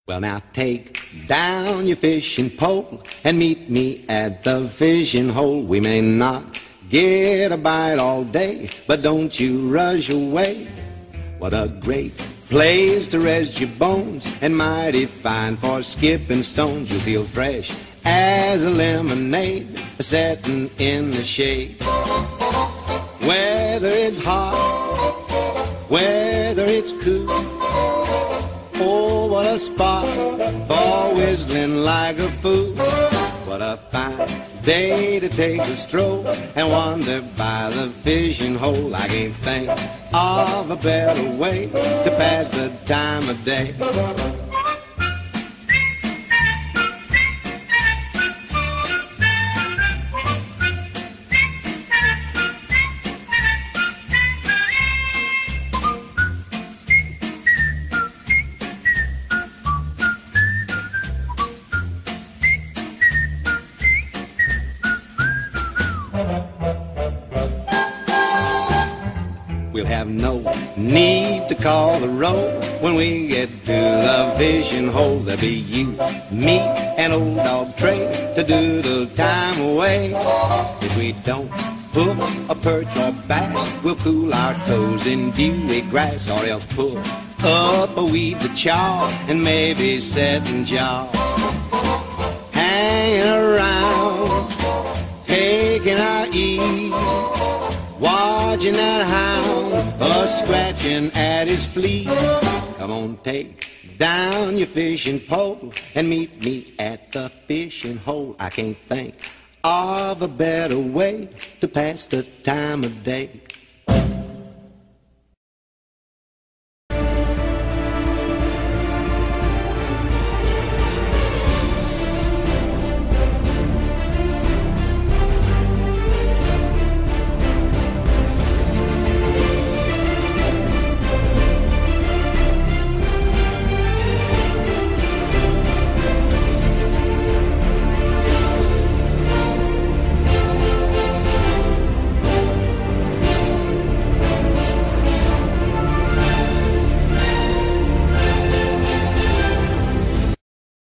Well, now take down your fishing pole and meet me at the fishing hole. We may not get a bite all day, but don't you rush away. What a great place to rest your bones, and mighty fine for skipping stones. You'll feel fresh as a lemonade setting in the shade. Whether it's hot, whether it's cool, oh, what a spot for whistling like a fool. What a fine day to take a stroll and wander by the fishing hole. I can't think of a better way to pass the time of day. We'll have no need to call the roll when we get to the fishing hole. There'll be you, me, and old dog Trey to doodle time away. If we don't hook a perch or bass, we'll cool our toes in dewy grass, or else pull up a weed to chaw and maybe set and jaw. Hanging around, taking our ease, watching that hound scratching at his fleece. Come on, take down your fishing pole and meet me at the fishing hole. I can't think of a better way to pass the time of day.